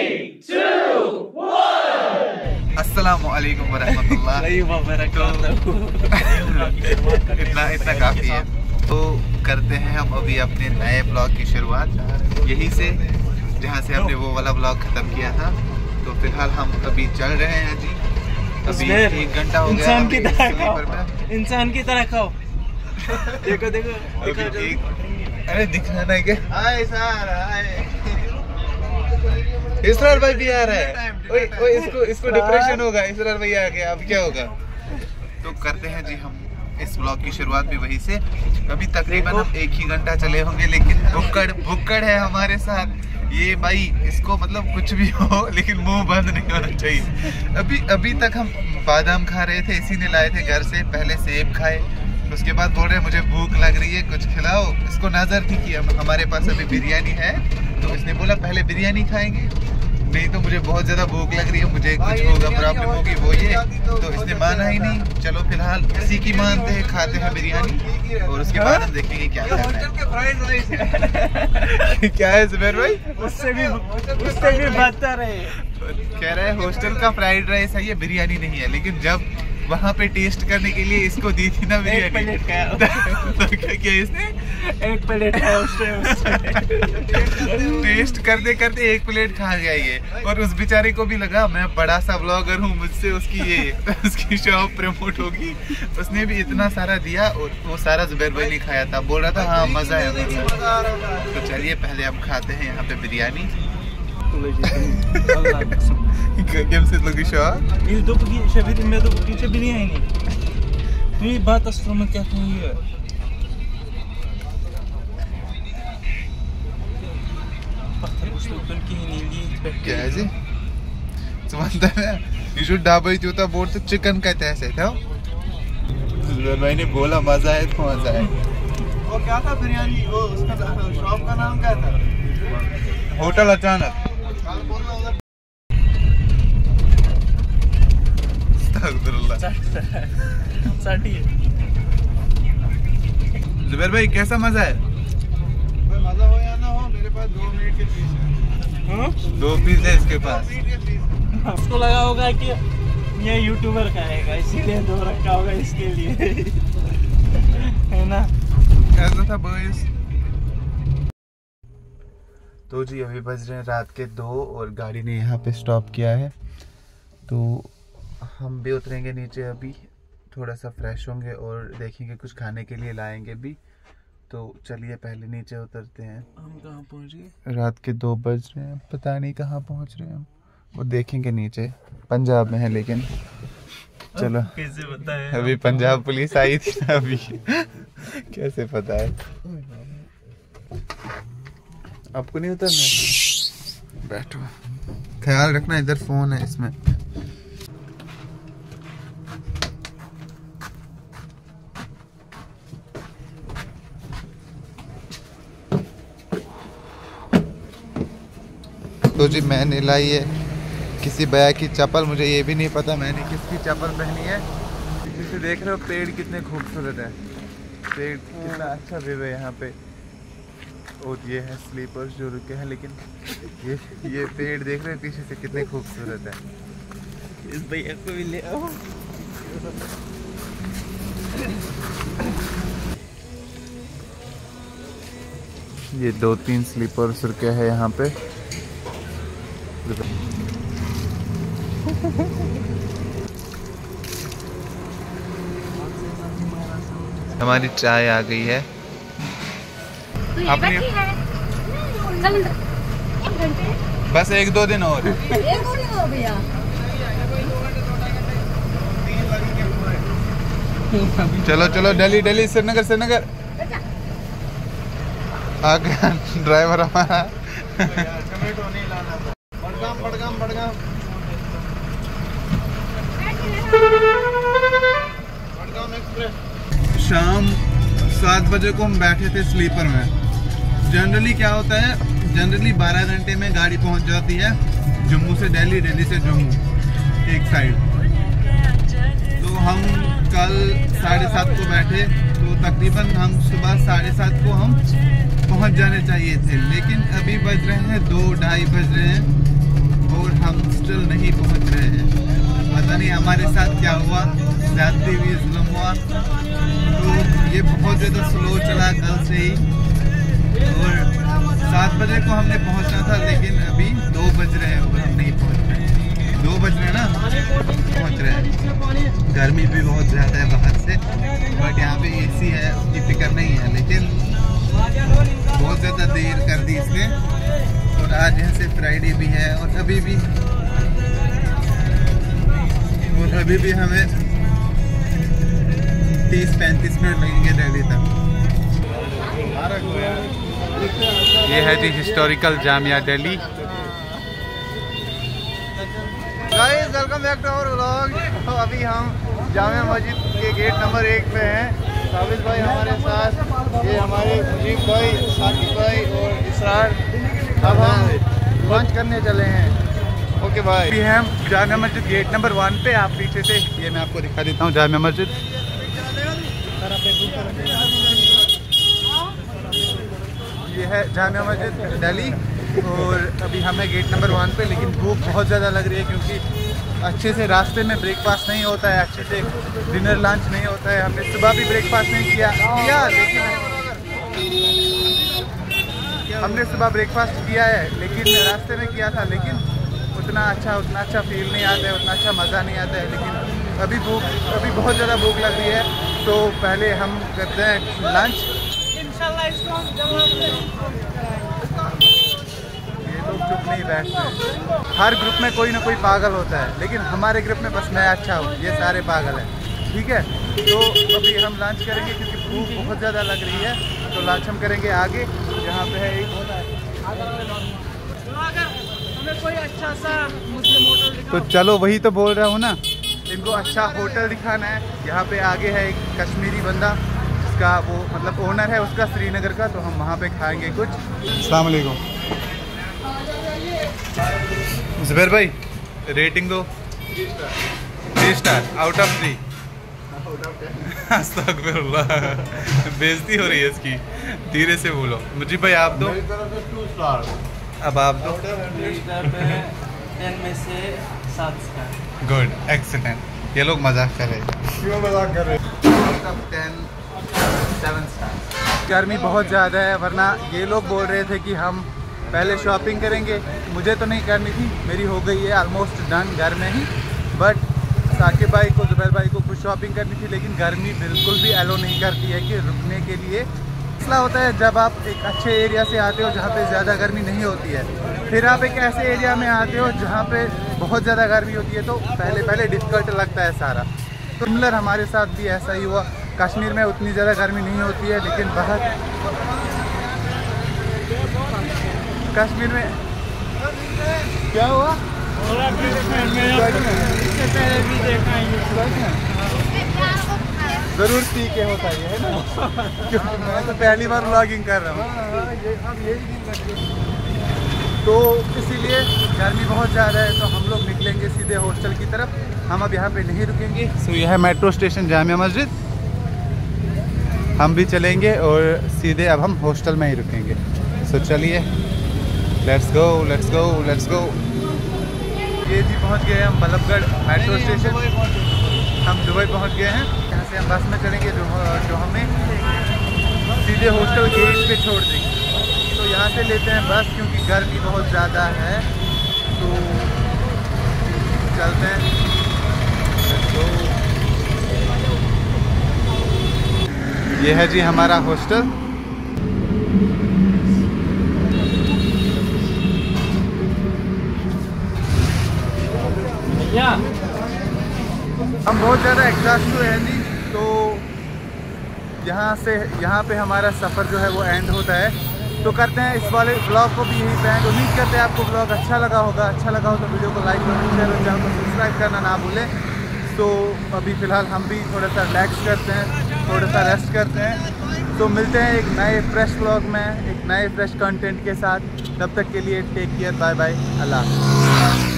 अस्सलामुअलैकुम वरहमतुल्लाहि वबरकातुहू। इतना काफ़ी है। तो करते हैं हम अभी अपने नए ब्लॉग की शुरुआत यहीं से जहाँ से हमने वो वाला ब्लॉग ख़त्म किया था। तो फिलहाल हम अभी चल रहे हैं जी। अभी 1 घंटा हो गया। इंसान की तरह खाओ। देखो अरे दिखना नहीं क्या? हाय सर, हाय। इसरार भाई भी आ रहा है। ओए इसको डिप्रेशन होगा। इसरार भाई आ गया, अब क्या होगा? तो करते हैं जी हम इस ब्लॉग की शुरुआत भी वहीं से। अभी तकरीबन हम 1 ही घंटा चले होंगे, लेकिन भुक्कड़ है हमारे साथ ये भाई। इसको मतलब कुछ भी हो लेकिन मुंह बंद नहीं होना चाहिए। अभी तक हम बादाम खा रहे थे, इसी ने लाए थे घर से। पहले सेब खाए, उसके बाद बोल रहे मुझे भूख लग रही है, कुछ खिलाओ। इसको नजर थी कि हमारे पास अभी बिरयानी है, तो इसने बोला पहले बिरयानी खाएंगे, नहीं तो मुझे बहुत ज्यादा भूख लग रही है, मुझे कुछ होगा, प्रॉब्लम होगी वो ये। तो इसने माना ही नहीं। चलो फिलहाल इसी की मानते हैं, खाते हैं बिरयानी और उसके बाद हम देखेंगे क्या करना है। क्या है जुबैर भाई? उससे भी बदतर है। कह रहे हैं हॉस्टल का फ्राइड राइस है ये, बिरयानी नहीं है। लेकिन जब वहाँ पे टेस्ट करने के लिए इसको दी थी ना बिरयानी, तो क्या किया इसने? 1 प्लेट खाया टेस्ट करते 1 प्लेट खा गया ये। और उस बेचारे को भी लगा मैं बड़ा सा ब्लॉगर हूँ, मुझसे उसकी शॉप प्रमोट होगी। उसने भी इतना सारा दिया और वो सारा जुबैर भाई ने खाया था। बोल रहा था हाँ मजा है। तो चलिए पहले हम खाते हैं यहाँ पे biryani. Kimsin lagi şu an? İldo bugün şebirim ya da bugün şebiriyani. Ini batas rumah क्या है? क्या है जी? समझता है? ये जो ढाबा ही होता बोर्ड तो चिकन कहते हैं था? भाई ने बोला मजा है तो मजा है। वो क्या था बिरयानी? वो उसका शॉप का नाम क्या था? होटल अचानक। जुबैर भाई कैसा मजा है? मजा हो या ना हो, मेरे पास 2 मिनट के पीस है। 2 पीस है इसके पास। उसको लगा होगा कि ये यूट्यूबर खाएगा, इसीलिए 2 रखा होगा इसके लिए। है ना? ऐसा था बॉयज। तो जी अभी बज रहे हैं रात के 2 और गाड़ी ने यहाँ पे स्टॉप किया है। तो हम भी उतरेंगे नीचे, अभी थोड़ा सा फ्रेश होंगे और देखेंगे कुछ खाने के लिए लाएंगे भी। तो चलिए पहले नीचे उतरते हैं। हम कहाँ पहुँच गए? रात के 2 बज रहे हैं, पता नहीं कहाँ पहुँच रहे हैं हम। वो देखेंगे नीचे, पंजाब में है लेकिन चलो। कैसे पता है? अभी पंजाब पुलिस आई थी ना अभी। कैसे पता है? आपको नहीं उतरना? बैठो, ख्याल रखना, इधर फोन है इसमें। तो जी मैंने लाई है किसी भैया की चप्पल, मुझे ये भी नहीं पता मैंने किसकी चप्पल पहनी है। जिसे देख रहे हो पेड़ कितने खूबसूरत है, पेड़ कितना अच्छा व्यू है यहाँ पे। और ये है स्लीपर्स जो रुके हैं, लेकिन ये पेड़ देख रहे हो पीछे से कितने खूबसूरत है। इस भैया को भी ले आओ। ये 2-3 स्लीपर्स रुके हैं यहाँ पे। हमारी चाय आ गई है। अपनी बस 1-2 दिन और। भैया चलो दिल्ली श्रीनगर आ गया ड्राइवर हमारा। शाम 7 बजे को हम बैठे थे स्लीपर में। जनरली क्या होता है, जनरली 12 घंटे में गाड़ी पहुंच जाती है जम्मू से दिल्ली, दिल्ली से जम्मू एक साइड। तो हम कल 7:30 को बैठे, तो तकरीबन हम सुबह 7:30 को हम पहुंच जाने चाहिए थे, लेकिन अभी बज रहे हैं 2-2:30 बज रहे हैं। ज्यादती हुई, जुल्म हुआ। तो ये बहुत ज़्यादा स्लो चला कल से ही, और 7 बजे को हमने पहुंचना था, लेकिन अभी 2 बज रहे हैं और हम नहीं पहुंच रहे। 2 बज रहे हैं ना, पहुंच रहे हैं। गर्मी भी बहुत ज़्यादा है बाहर से, बट यहाँ पे AC है, उसकी फिक्र नहीं है। लेकिन बहुत ज़्यादा देर कर दी इसने, और आज यहाँ से फ्राइडे भी है, और अभी भी हमें 30-35 मिनट लगेंगे दिल्ली तक। ये है जी historical Jamia Delhi. Guys welcome back to our vlog. तो अभी हम जामिया मस्जिद के गेट नंबर 1 पे हैं। साबित भाई हमारे साथ, ये हमारे मुजीब भाई, साकिब भाई और इसरार। अब हम लंच करने चले हैं। ओके भाई। अभी हम जामिया मस्जिद गेट नंबर 1 पे। आप पीछे से, ये मैं आपको दिखा देता हूँ जामिया मस्जिद। ये है जामिया मस्जिद दिल्ली, और अभी हमें गेट नंबर 1 पे। लेकिन भूख बहुत ज़्यादा लग रही है, क्योंकि अच्छे से रास्ते में ब्रेकफास्ट नहीं होता है, अच्छे से डिनर लंच नहीं होता है। हमने सुबह भी ब्रेकफास्ट नहीं किया, हमने सुबह ब्रेकफास्ट किया है, लेकिन रास्ते में किया था। लेकिन उतना अच्छा फील नहीं आता है, उतना अच्छा मज़ा नहीं आता है। लेकिन अभी बहुत ज़्यादा भूख लग रही है, तो पहले हम करते हैं लंच। ये लोग चुप नहीं बैठते। हर ग्रुप में कोई ना कोई पागल होता है, लेकिन हमारे ग्रुप में बस मैं अच्छा हूँ, ये सारे पागल हैं। ठीक है, तो अभी हम लंच करेंगे, क्योंकि भूख बहुत ज़्यादा लग रही है। तो लंच हम करेंगे आगे, जहाँ पे है एक कोई अच्छा सा मुस्लिम होटल दिखाओ। तो चलो, वही तो बोल रहा हूँ ना, इनको अच्छा होटल दिखाना है। यहाँ पे आगे है एक कश्मीरी बंदा, जिसका वो मतलब ओनर है उसका श्रीनगर का, तो हम वहाँ पे खाएंगे कुछ। अस्सलाम वालेकुम। ज़ुबैर भाई रेटिंग दो। 3 स्टार आउट ऑफ 3। अस्तगफिरुल्लाह, बेइज्जती हो रही है इसकी, धीरे से बोलो। मुझे भाई आप दो। 2 स्टार। अब आप दो। 10 में से 7 स्टार। Good, excellent. ये लोग मजाक कर रहे हैं। क्यों मजाक कर रहे आउट ऑफ 10 7 स्टार। गर्मी बहुत ज़्यादा है, वरना ये लोग बोल रहे थे कि हम पहले शॉपिंग करेंगे। मुझे तो नहीं करनी थी, मेरी हो गई है ऑलमोस्ट डन घर में ही। बट साकिब भाई को, ज़ुबैर भाई को कुछ शॉपिंग करनी थी, लेकिन गर्मी बिल्कुल भी अलो नहीं करती है कि रुकने के लिए। मसला होता है जब आप एक अच्छे एरिया से आते हो जहाँ पे ज़्यादा गर्मी नहीं होती है, फिर आप एक ऐसे एरिया में आते हो जहाँ पे बहुत ज़्यादा गर्मी होती है, तो पहले डिफ़िकल्ट लगता है सारा। तो सिमिलर हमारे साथ भी ऐसा ही हुआ। कश्मीर में उतनी ज़्यादा गर्मी नहीं होती है, लेकिन बाहर कश्मीर में क्या हुआ? ज़रूर पी के होता है ना, क्योंकि मैं तो पहली बार व्लॉगिंग कर रहा हूँ। तो इसीलिए गर्मी बहुत ज़्यादा है, तो हम लोग निकलेंगे सीधे हॉस्टल की तरफ। हम अब यहाँ पे नहीं रुकेंगे। सो यह है मेट्रो स्टेशन जामिया मस्जिद। हम भी चलेंगे और सीधे अब हम हॉस्टल में ही रुकेंगे। सो चलिए, let's go let's go let's go. ये जी पहुँच गए हम बल्लभगढ़ मेट्रो स्टेशन। हम दुबई पहुँच गए हैं। यहाँ से हम बस में चढ़ेंगे, जो हमें सीधे हॉस्टल गेट पे छोड़ देंगे। तो यहाँ से लेते हैं बस, क्योंकि गर्मी बहुत ज़्यादा है। तो चलते हैं। ये है जी हमारा हॉस्टल। हम बहुत ज़्यादा एग्जॉस्ट हुए हैं जी। तो यहाँ पे हमारा सफ़र जो है वो एंड होता है। तो करते हैं इस वाले ब्लॉग को भी यहीं पे एंड। उम्मीद करते हैं आपको ब्लॉग अच्छा लगा होगा। अच्छा लगा हो तो वीडियो को लाइक करें, शेयर और चैनल को सब्सक्राइब करना ना भूलें। तो अभी फ़िलहाल हम भी थोड़ा सा रिलैक्स करते हैं, थोड़ा सा रेस्ट करते हैं। तो मिलते हैं एक नए फ्रेश ब्लॉग में, एक नए फ्रेश कंटेंट के साथ। तब तक के लिए टेक केयर, बाय बाय, अल्लाह।